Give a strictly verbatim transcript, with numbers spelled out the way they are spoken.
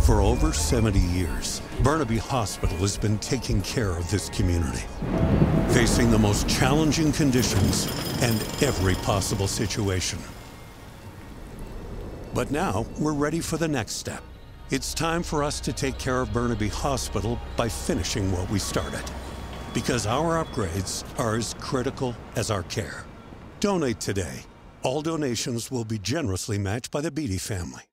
For over seventy years, Burnaby Hospital has been taking care of this community, facing the most challenging conditions and every possible situation. But now we're ready for the next step. It's time for us to take care of Burnaby Hospital by finishing what we started, because our upgrades are as critical as our care. Donate today. All donations will be generously matched by the Beatty family.